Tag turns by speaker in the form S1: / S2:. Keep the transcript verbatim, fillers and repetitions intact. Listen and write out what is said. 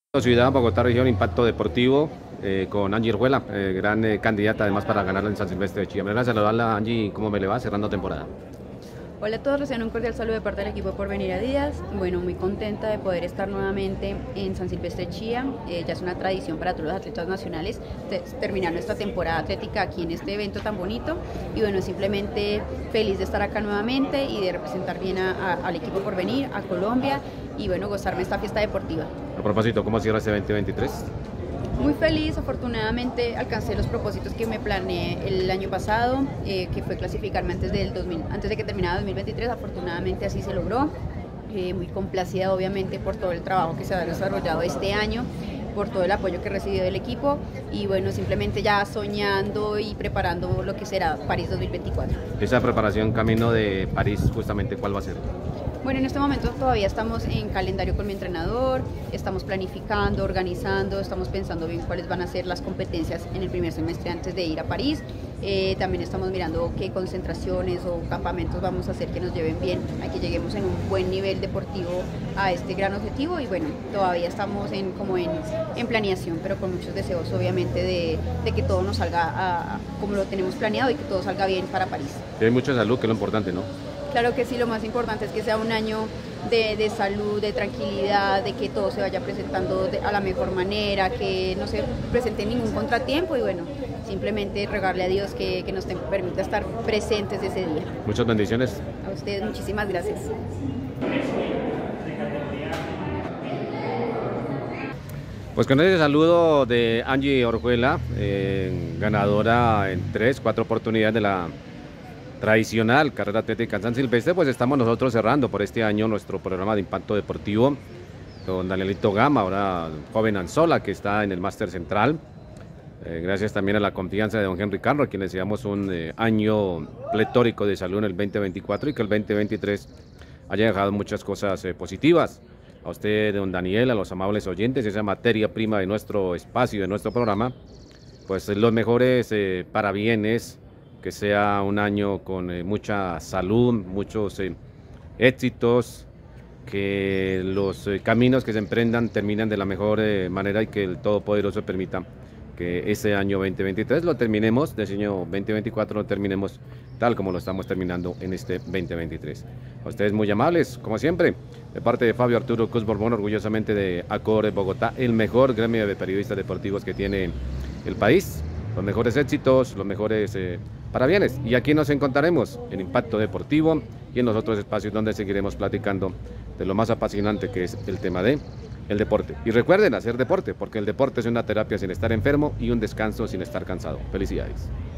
S1: Ciudad, Bogotá, región, Impacto Deportivo, eh, con Angie Orjuela, eh, gran eh, candidata además para ganar en San Silvestre de Chía. Me voy a saludarla, Angie, ¿cómo me le va cerrando temporada?
S2: Hola a todos, reciban un cordial saludo de parte del equipo Porvenir a Díaz. Bueno, muy contenta de poder estar nuevamente en San Silvestre de Chía. Eh, ya es una tradición para todos los atletas nacionales terminar nuestra temporada atlética aquí en este evento tan bonito. Y bueno, simplemente feliz de estar acá nuevamente y de representar bien a, a, al equipo Porvenir, a Colombia y bueno, gozarme esta fiesta deportiva.
S1: A propósito, ¿cómo cierra este veinte veintitrés?
S2: Muy feliz, afortunadamente alcancé los propósitos que me planeé el año pasado, eh, que fue clasificarme antes, del dos mil, antes de que terminara dos mil veintitrés, afortunadamente así se logró. Eh, muy complacida obviamente por todo el trabajo que se ha desarrollado este año, por todo el apoyo que he recibido del equipo y bueno, simplemente ya soñando y preparando lo que será París dos mil veinticuatro.
S1: Esa preparación camino de París, justamente, ¿cuál va a ser?
S2: Bueno, en este momento todavía estamos en calendario con mi entrenador, estamos planificando, organizando, estamos pensando bien cuáles van a ser las competencias en el primer semestre antes de ir a París. Eh, también estamos mirando qué concentraciones o campamentos vamos a hacer que nos lleven bien, a que lleguemos en un buen nivel deportivo a este gran objetivo y bueno, todavía estamos en, como en, en planeación, pero con muchos deseos obviamente de, de que todo nos salga a, como lo tenemos planeado y que todo salga bien para París.
S1: Hay mucha salud, que es lo importante, ¿no?
S2: Claro que sí, lo más importante es que sea un año de, de salud, de tranquilidad, de que todo se vaya presentando de, a la mejor manera, que no se presente ningún contratiempo y bueno, simplemente rogarle a Dios que, que nos te, permita estar presentes ese día.
S1: Muchas bendiciones.
S2: A ustedes muchísimas gracias.
S1: Pues con ese saludo de Angie Orjuela, eh, ganadora en tres, cuatro oportunidades de la tradicional carrera atlética en San Silvestre, pues estamos nosotros cerrando por este año nuestro programa de Impacto Deportivo con Danielito Gama, ahora joven Anzola, que está en el Máster Central. Eh, gracias también a la confianza de don Henry Carro, a quien les deseamos un eh, año pletórico de salud en el veinte veinticuatro y que el veinte veintitrés haya dejado muchas cosas eh, positivas. A usted, don Daniel, a los amables oyentes, esa materia prima de nuestro espacio, de nuestro programa, pues los mejores eh, parabienes, que sea un año con eh, mucha salud, muchos eh, éxitos, que los eh, caminos que se emprendan terminen de la mejor eh, manera y que el Todopoderoso permita que ese año veinte veintitrés lo terminemos, de ese año veinte veinticuatro lo terminemos tal como lo estamos terminando en este veinte veintitrés. A ustedes muy amables, como siempre, de parte de Fabio Arturo Cruz Borbón, orgullosamente de Acor Bogotá, el mejor gremio de periodistas deportivos que tiene el país, los mejores éxitos, los mejores eh, parabienes. Y aquí nos encontraremos en Impacto Deportivo y en los otros espacios donde seguiremos platicando de lo más apasionante que es el tema de el deporte. Y recuerden hacer deporte, porque el deporte es una terapia sin estar enfermo y un descanso sin estar cansado. Felicidades.